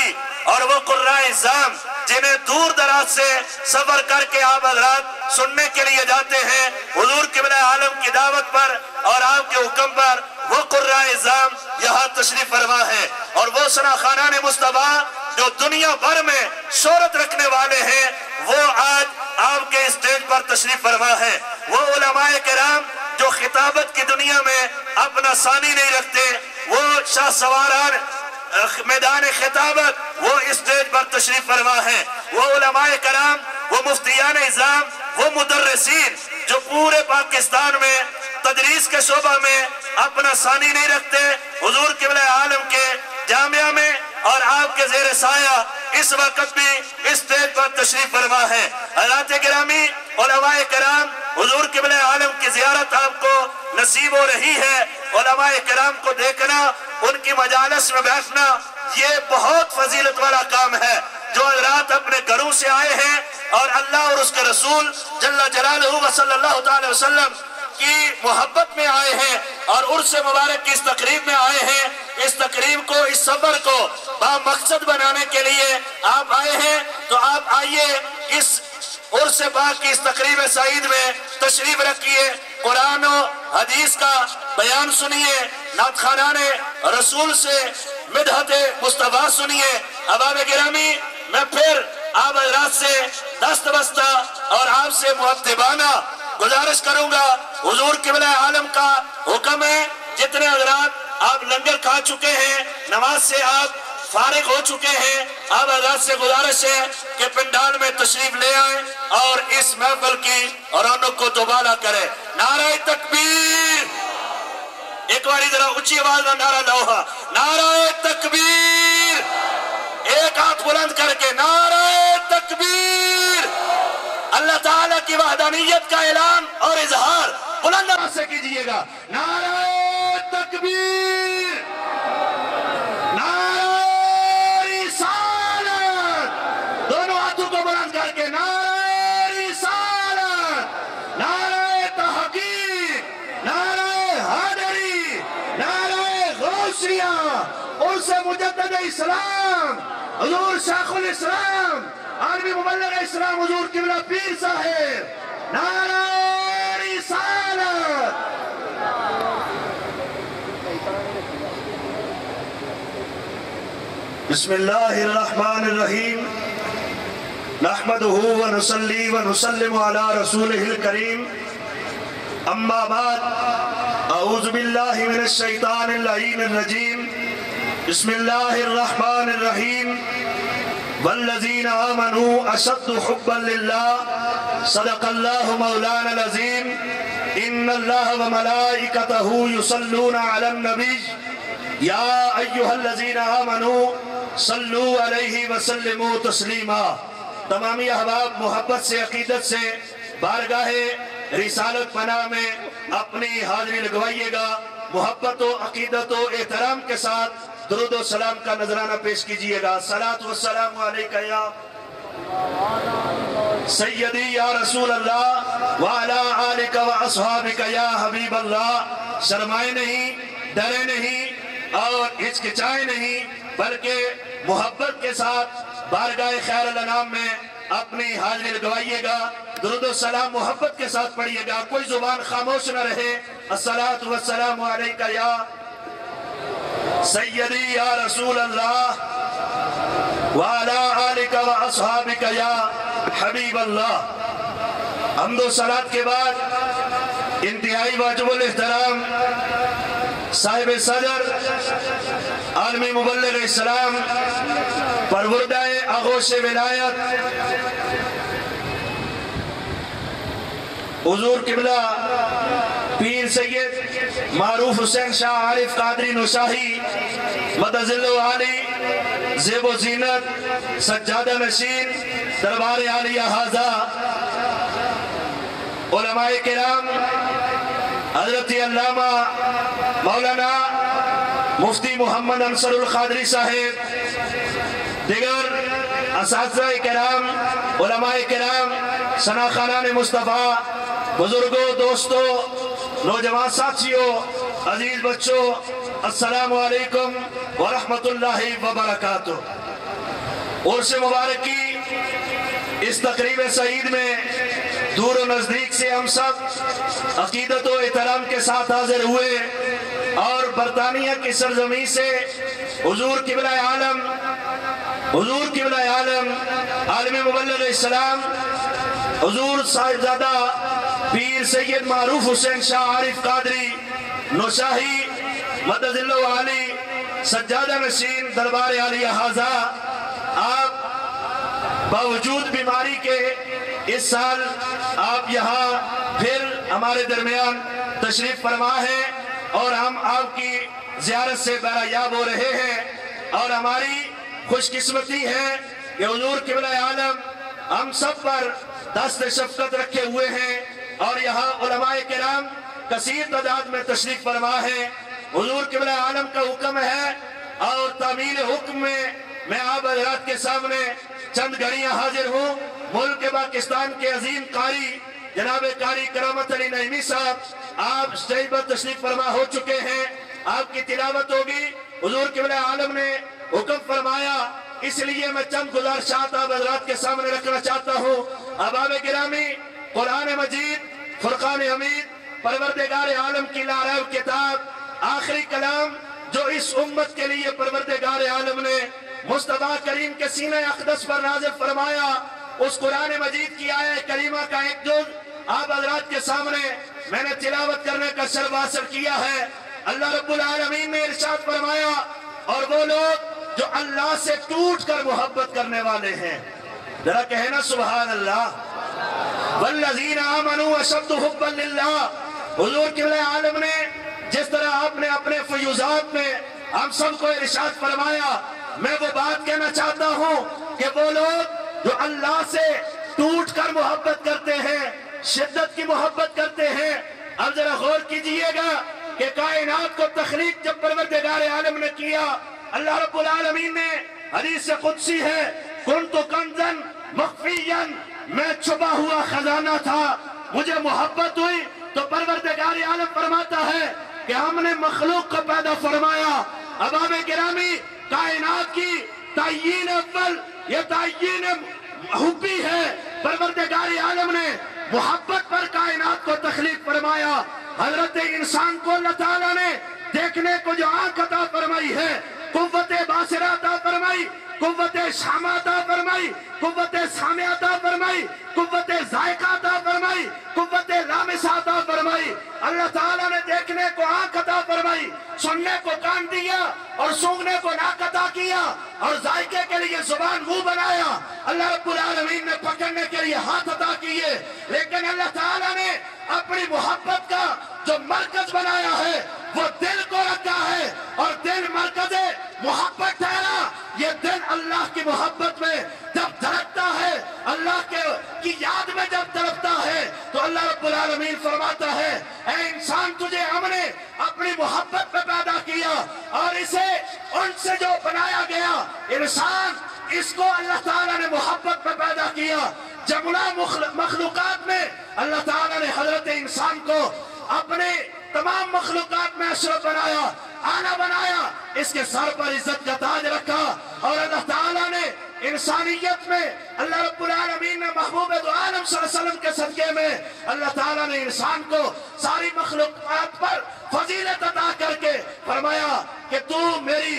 قاری اور وہ قرآن اعظام جنہیں دور دراز سے سفر کر کے آپ حضرات سننے کے لیے جاتے ہیں حضور قبلہ عالم کی دعوت پر اور آپ کے حکم پر، وہ قرآن اعظام یہاں تشریف فرما ہے۔ اور وہ شناخانان مصطفیٰ جو دنیا بھر میں شہرت رکھنے والے ہیں، وہ آج آپ کے اسٹیج پر تشریف فرما ہے۔ وہ علماء کرام جو خطابت کی دنیا میں اپنا ثانی نہیں رکھتے، وہ شاہ سواران میدان خطابت وہ اسٹیج پر تشریف فرما ہے۔ وہ علماء کرام، وہ مفتیان اعظام، وہ مدرسین جو پورے پاکستان میں تدریس کے شعبہ میں اپنا ثانی نہیں رکھتے، حضور قبلہ عالم کے جامعہ میں اور آپ کے زیر سایہ اس وقت بھی اسٹیج پر تشریف فرما ہے۔ حضرات گرامی، علماء کرام، حضور قبلہ عالم کی زیارت آپ کو نصیب ہو رہی ہے۔ علماء کرام کو دیکھنا، ان کی مجالس میں بیٹھنا، یہ بہت فضیلت والا کام ہے۔ جو حضرات اپنے گھروں سے آئے ہیں اور اللہ اور اس کے رسول جل جلالہ و صلی اللہ تعالی وسلم کی محبت میں آئے ہیں اور عرس مبارک کی اس تقریب میں آئے ہیں، اس تقریب کو، اس سفر کو با مقصد بنانے کے لیے آپ آئے ہیں، تو آپ آئیے اس عرس پاک کی اس تقریب سعید میں تشریف رکھیے، قرآن و حدیث کا بیان سنیے، نعت خوانان رسول سے مدحت مصطفیٰ سنیے۔ احباب گرامی، میں پھر آپ حضرات سے دست بستہ اور آپ سے مؤدبانہ گزارش کروں گا، حضور قبلہ عالم کا حکم ہے، جتنے حضرات آپ لنگر کھا چکے ہیں، نماز سے آپ فارغ ہو چکے ہیں، آپ حضرات سے گزارش ہے کہ پنڈال میں تشریف لے آئیں اور اس محفل کی رونق کو دوبالا کریں۔ نعرہ تکبیر، ایک باری ذرا اونچی آواز میں نعرہ لاؤ، نعرہ تکبیر، ایک ہاتھ بلند کر کے نعرہ تکبیر۔ اللہ تعالیٰ کی وحدانیت کا اعلان اور اظہار بلند آواز سے کیجئے گا، نعرہ تکبیر، نعرہ رسالت، دونوں ہاتھوں کو بلند کر کے نعرہ رسالت، نعرہ تحقیق، نعرہ حیدری، نعرہ غوثیہ، عرس مجدد اسلام، حضور شیخ الاسلام، عالمی مبلغ اسلام حضور قبلہ پیر صاحب، نعرہ رسالت۔ بسم اللہ الرحمن الرحیم، نحمدہ ونصلی ونسلم علی رسولہ الکریم، اما بعد، اعوذ باللہ من الشیطان اللعین الرجیم، بسم اللہ الرحمن الرحیم، والذین آمنوا اشد حبا للہ، صدق اللہ مولانا العظیم، ان اللہ وملائکتہ یصلون علی النبی، یا ایہا الذین آمنوا صلو علیہ وسلموا تسلیما۔ تمامی احباب محبت سے، عقیدت سے بارگاہ رسالت پناہ میں اپنی حاضری لگوائیے گا، محبت و عقیدت و احترام کے ساتھ درود و سلام کا نذرانہ پیش کیجئے گا۔ صلاۃ والسلام علیکہ یا سیدی یا رسول اللہ وعلا آلکہ واصحابکہ یا حبیب اللہ۔ شرمائے نہیں، ڈرے نہیں اور ہچکچائے نہیں، بلکہ محبت کے ساتھ بارگاہ خیر الانام میں اپنی حاضری لگوائیے گا، درود و سلام محبت کے ساتھ پڑھیے گا، کوئی زبان خاموش نہ رہے۔ الصلاۃ والسلام علیکہ یا سیدی یا رسول اللہ وعلا آلکہ واصحابکہ یا حبیب اللہ۔ حمد و صلاۃ کے بعد انتہائی واجب الاحترام صاحب صدر عالمی مبلغ اسلام پروردہ آغوش ولایت حضور قبلہ پیر سید معروف حسین شاہ عارف قادری نشاہی مدظل و عالی زیب و زینت سجادہ نشین دربار عالیہ حاضہ، علماء کرام، حضرت علامہ مولانا مفتی محمد انصر القادری صاحب، دیگر اساتذہ کرام، علماء کرام، شناخانان مصطفیٰ، بزرگوں، دوستوں، نوجوان ساتھیوں، عزیز بچوں، السلام علیکم ورحمت اللہ وبرکاتہ۔ उर्स मुबारक की इस तकरीब सईद में दूर और नजदीक से हम सब अकीदत और एहतराम के साथ हाजिर हुए और बरतानिया की सरजमी से हुजूर क़िबला आलम आलम मुबल्लिग़ इस्लाम हुजूर साहिबजादा पीर सैयद मारूफ हुसैन शाह आरिफ कादरी नौशाही मददिल्लाहु आली सज्जादा नशीन दरबार आलिया हाजा, आप बावजूद बीमारी के इस साल आप यहाँ फिर हमारे दरमियान तशरीफ फरमा है और हम आपकी ज़ियारत से बरायाब हो रहे हैं। और हमारी खुशकिस्मती है कि हुजूर क़िबला आलम हम सब पर दस्त शफ़क़त रखे हुए हैं और यहाँ उलमाए किराम कसीर तादाद में तशरीफ फरमा है। हुजूर क़िबला आलम का हुक्म है और तामील हुक्म में मैं आप हज़रात के सामने चंद घड़ियाँ हाजिर हूँ। मुल्क पाकिस्तान के अजीम कारी जनाब कारी करामत अली नईमी साहब आप स्टेज पर तशरीफ फरमा हो चुके हैं। आपकी तिलावत होगी। हुजूर क़िबला आलम ने हुक्म फरमाया, इसलिए मैं चंद गुज़ारिशात आप हज़रात के सामने रखना चाहता हूँ। अहबाब गिरामी, कुरान मजीद, फुरकान हमीद, परवरदिगार आलम की लारैब किताब, आखिरी कलाम जो इस उम्मत के लिए परवरदिगार आलम ने मुस्तफा करीम के सीने अक़दस पर नाज़िल फरमाया, उस कुरान मजीद की आयत करीमा का एक जुज़ आप हज़रात के सामने मैंने तिलावत करने का शर्फ हासिल किया है। अल्लाह रब्बुल आलमीन ने इरशाद फरमाया, और वो लोग जो अल्लाह से टूट कर मोहब्बत करने वाले हैं, जरा कहना सुभान अल्लाह। वल्लज़ीना आमनू अशद्दु हुब्बन लिल्लाह। हुजूर क़िबला आलम ने जिस तरह आपने अपने फ़यूज़ात में हम सबको इरशाद फरमाया, मैं वो बात कहना चाहता हूँ कि वो लोग जो अल्लाह से टूट कर मोहब्बत करते हैं, शिद्दत की मोहब्बत करते हैं। अब जरा गौर कीजिएगा कि कायनात को तख्लीक जब परवरदिगार आलम ने किया, अल्लाह रब्बुल आलमीन ने हदीस से कुदसी है, कुन्तु कंज़न मख्फियन, मैं छुपा हुआ खजाना था, मुझे मोहब्बत हुई तो परवरदिगार आलम फरमाता है कि हमने मखलूक को पैदा फरमाया। अहबाब गिरामी, कायनात की तायीन अव्वल ये तायीन हुब्बी है। परवरदिगार आलम ने मोहब्बत पर कायनात को तख्लीक फरमाया। हजरत इंसान को अल्लाह ताला ने देखने को जो आंख अता फरमाई है, कुव्वत बासिरा अता फरमाई, कुव्वत शामा अता फरमाई, कुव्वत सामिया अता फरमाई, कुव्वत जायका अता फरमाई, कुव्वत लामिसा अता फरमाई। अल्लाह ताला ने देखने को आंख अता फरमाई, सुनने को कान दिया और सूंघने को नाक अता किया और जायके के लिए जुबान मुंह बनाया। अल्लाह रब्बुल आलमीन ने पकड़ने के लिए हाथ अता किए, लेकिन अल्लाह ताला ने अपनी मोहब्बत का जो मरकज बनाया है वो दिल को रखा है और दिल मरकज मोहब्बत ठहरा। ये दिल अल्लाह की मोहब्बत में जब धड़कता है, अल्लाह की याद में जब तड़पता है, तो अल्लाह रब्बुल आलमीन फरमाता है, ऐ इंसान तुझे हमने अपनी मोहब्बत में पैदा किया और इसे उनसे जो बनाया गया इंसान, इसको अल्लाह ताला ने मोहब्बत में पैदा किया। जमुना मखलूकात में अल्लाह ताला ने हजरत इंसान को अपने तमाम मखलूकात में अशरफ बनाया, आला बनाया, इसके सर पर इज्जत का ताज रखा और अल्लाह ताला ने इंसानियत में अल्लाह रब्बुल आलमीन ने महबूब दो आलम सल्लल्लाहु अलैहि वसल्लम के सदके में अल्लाह ताला ने इंसान को सारी मखलूकात पर फजीलत अता करके फरमाया कि तू मेरी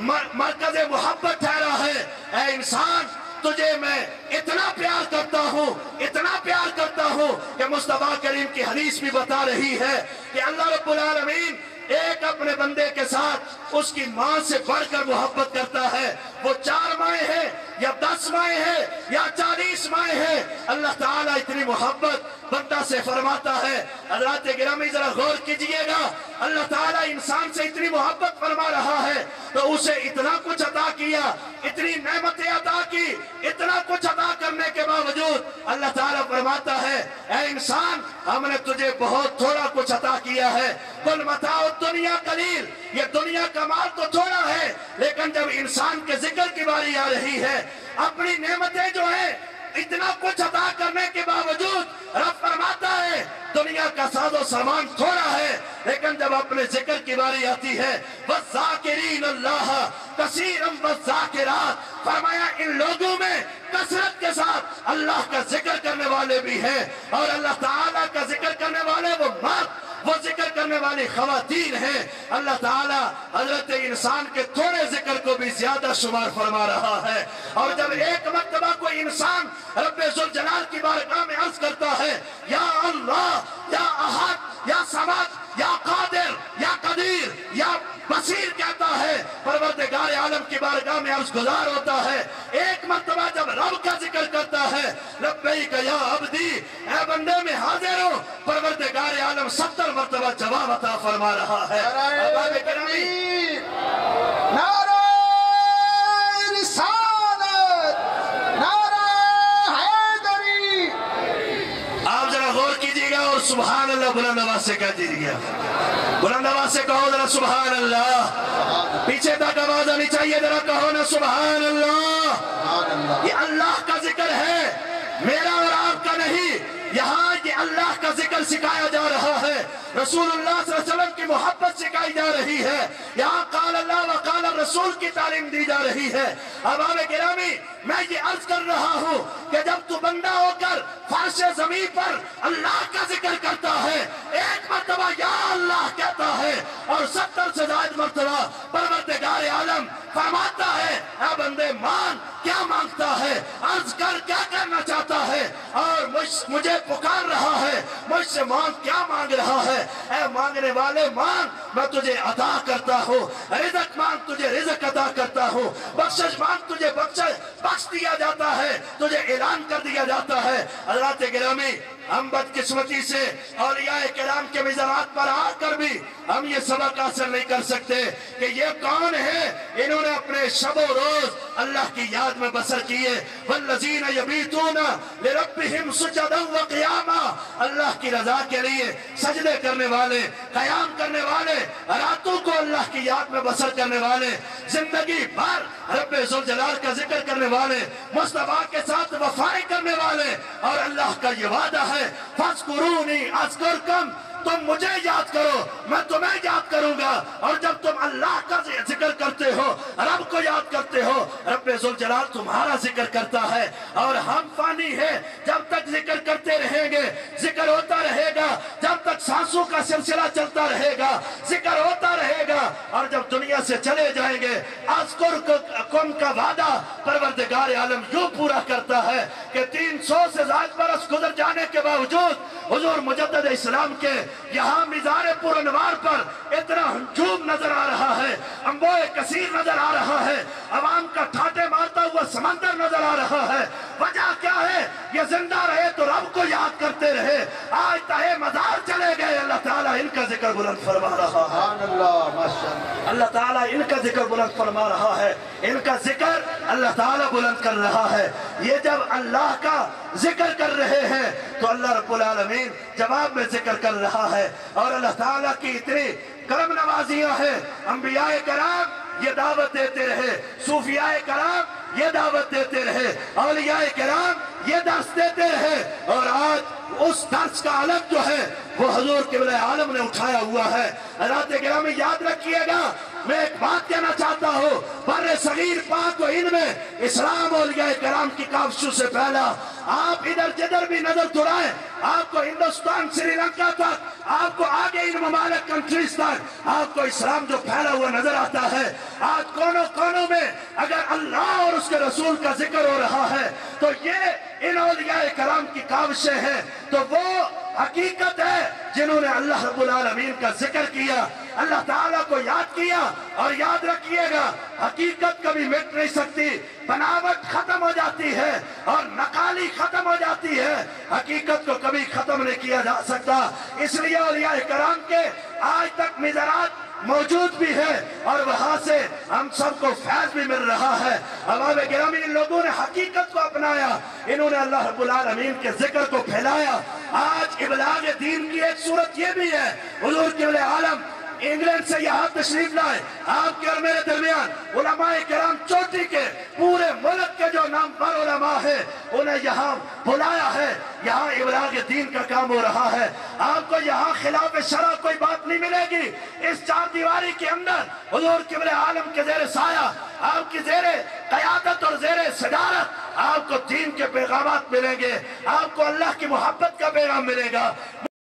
मरकज़ मोहब्बत ठहरा है। ऐ इंसान, तुझे मैं इतना प्यार करता हूँ, इतना प्यार करता हूँ कि मुस्तफा करीम की हदीस भी बता रही है कि अल्लाह रब्बुल आलमीन एक अपने बंदे के साथ उसकी माँ से बढ़कर मोहब्बत करता है। वो 4 माएँ हैं या 10 माएँ हैं या 40 माएँ हैं, अल्लाह ताला इतनी मोहब्बत बंदा से फरमाता है। हज़रात गिरामी जरा गौर कीजिएगा, अल्लाह ताला इंसान से इतनी मोहब्बत फरमा रहा है तो उसे इतना कुछ अता किया, इतनी नेमतें अता की, इतना कुछ अता करने के बावजूद अल्लाह ताला फरमाता है, ऐ इंसान हमने तुझे बहुत थोड़ा कुछ अता किया है। कुल मताउ दुनिया कलील, ये दुनिया का माल तो थोड़ा है, लेकिन जब इंसान के जिक्र की बारी आ रही है, अपनी नेमतें जो है इतना कुछ अता करने के बावजूद रब फरमाता है दुनिया का साजो सामान थोड़ा है, लेकिन जब अपने जिक्र की बारी आती है वज़ाकिरीन अल्लाह कसीरन वज़ाकिरात, فرمایا ان لوگوں میں کثرت کے ساتھ اللہ کا ذکر کرنے والے بھی ہیں، اور اللہ تعالیٰ کا ذکر کرنے والے وہ مرد، وہ ذکر کرنے والی خواتین ہیں۔ اللہ تعالیٰ حضرت انسان کے تھوڑے ذکر کو بھی زیادہ شمار فرما رہا ہے، اور جب ایک مرتبہ کوئی انسان رب ذوالجلال کی بارگاہ میں عرض کرتا ہے یا اللہ، یا احد، یا صمد، یا قادر، یا قدیر، یا بصیر کہتا ہے، پروردگار عالم کی بارگاہ میں عرض گزار ہوتا ہے۔ ایک مرتبہ جب رب کا ذکر کرتا ہے لبیک یا عبدی، اے بندے میں حاضر ہوں، پروردگار عالم 70 مرتبہ جواب عطا فرما رہا ہے۔ احباب گرامی، نعرہ رسالت، نعرہ حیدری۔ آپ ذرا غور کیجئے گا اور سبحان اللہ بلند آواز سے کہہ دیجئے گا، بلند آواز سے کہو ذرا سبحان اللہ، پیچھے تک آواز آنی چاہیے، ذرا کہو نا سبحان اللہ۔ یہ اللہ کا ذکر ہے، میرا اور آپ کا نہیں۔ یہاں یہ اللہ کا ذکر سکھایا جا رہا ہے، رسول اللہ صلی اللہ علیہ وسلم کی محبت سکھائی جا رہی ہے، یہاں قال اللہ و قال الرسول کی تعلیم دی جا رہی ہے۔ احباب گرامی، میں یہ عرض کر رہا ہوں کہ جب تو بندہ ہو کر فرش زمین پر اللہ کا ذکر کرتا ہے، ایک مرتبہ یا اللہ کہتا ہے، اور 70 سے زائد مرتبہ پروردگار عالم فرماتا ہے اے بندے مان، کیا مانگتا ہے، عرض کر کیا کرنا چاہتا ہے، اور مجھے پکار رہا ہے، مجھ سے مانگ، کیا مانگ رہا ہے، اے مانگنے والے مانگ، میں تجھے عطا کرتا ہوں، رزق مانگ تجھے رزق عطا کرتا ہوں، بخشش مانگ تجھے بخش دیا جاتا ہے، تجھے اعلان کر دیا جاتا ہے۔ حضرات گرامی، ہم بدقسمتی سے اولیاء کرام کے مزارات پر آ کر بھی ہم یہ سبق حاصل نہیں کر سکتے کہ یہ کون ہے، انہوں نے اپنے شب و روز اللہ کی یاد میں بسر کیے۔ والذین یبیتون لربہم سجدا وقیاما، اللہ کی رضا کے لیے سجدے کرنے والے، قیام کرنے والے، راتوں کو اللہ کی یاد میں بسر کرنے والے، زندگی بھر رب ذوالجلال کا ذکر کرنے والے، مصطفیٰ کے ساتھ وفائیں کرنے والے، اور اللہ کا یہ وعدہ ہے فَاذْكُرُونِي أَذْكُرْكُمْ، تم مجھے یاد کرو میں تمہیں یاد کروں گا۔ اور جب تم اللہ کا ذکر کرتے ہو، رب کو یاد کرتے ہو، رب ذوالجلال تمہارا ذکر کرتا ہے۔ اور ہم فانی ہیں، جب تک ذکر کرتے رہیں گے ذکر ہوتا رہے گا، جب تک سانسوں کا سلسلہ چلتا رہے گا ذکر ہوتا رہے گا، اور جب دنیا سے چلے جائیں گے اذکرکم کا وعدہ پروردگار عالم یوں پورا کرتا ہے کہ 300 سے زائد برس گزر جانے کے باوجود حضور مجدد اسلام کے یہاں مزار پر انوار پر اتنا ہجوم نظر آ رہا ہے، انبوئے کثیر نظر آ رہا ہے، عوام کا ٹھاٹے مارتا ہوا سمندر نظر آ رہا ہے۔ وجہ کیا ہے؟ یہ زندہ رہے تو رب کو یاد کرتے رہے، آج تہے مزار چلے گئے، اللہ تعالیٰ ان کا ذکر بلند فرما رہا ہے۔ سبحان اللہ، ماشاءاللہ، اللہ تعالیٰ ان کا ذکر بلند فرما رہا ہے، ان کا ذکر اللہ تعالیٰ بلند کر رہا ہے۔ یہ جب اللہ کا ذکر کر رہے ہیں تو اللہ رب العالمین جواب میں ذکر کر رہا ہے، اور اللہ تعالیٰ کی اتنی کرم نوازیاں ہیں۔ انبیاء کرام یہ دعوت دیتے رہے، صوفیاء کرام یہ دعوت دیتے رہے، اولیاء کرام یہ درس دیتے رہے، اور آج اس درس کا علم جو ہے وہ حضور قبلہ عالم نے اٹھایا ہوا ہے۔ حضرات گرامی یاد رکھیے گا، میں ایک بات کہنا چاہتا ہوں، بر صغیر پاک و ہند میں اسلام اولیاء کرام کی کاوشوں سے پہلا، آپ ادھر جدھر بھی نظر دوڑائیں، آپ کو ہندوستان سری لنکا تک، آپ کو آگے ان ممالک کنٹریز تک آپ کو اسلام جو پھیلا ہوا نظر آتا ہے۔ آج کونوں کونوں میں اگر اللہ اور اس کے رسول کا ذکر ہو رہا ہے تو یہ ان اولیاء کرام کی کاوشیں ہیں، تو وہ حقیقت ہے جنہوں نے اللہ رب العالمین کا ذکر کیا، اللہ تعالیٰ کو یاد کیا۔ اور یاد رکھیے گا، حقیقت کبھی مٹ نہیں سکتی، بناوٹ ختم ہو جاتی ہے اور نقالی ختم ہو جاتی ہے، حقیقت کو کبھی ختم نہیں کیا جا سکتا۔ اس لیے اولیاء کرام کے آج تک مزارات موجود بھی ہے، اور وہاں سے ہم سب کو فیض بھی مل رہا ہے۔ احباب گرامی، ان لوگوں نے حقیقت کو اپنایا، انہوں نے اللہ رب العالمین کے ذکر کو پھیلایا۔ آج ابلاغ دین کی ایک صورت یہ بھی ہے، حضور قبلہ عالم انگلینڈ سے یہاں تشریف لائے، آپ کے اور میرے درمیان علماء کرام چوٹی کے پورے ملک کے جو نام پر علماء علماء ہیں انہیں یہاں بلایا ہے، یہاں ابلاغ دین کا کام ہو رہا ہے۔ آپ کو یہاں خلاف شرع کوئی بات نہیں ملے گی۔ اس چار دیواری کے اندر حضور قبلہ عالم کے زیر سایہ، آپ کی زیر قیادت اور زیر صدارت آپ کو دین کے پیغامات ملیں گے، آپ کو اللہ کی محبت کا پیغام ملے گا۔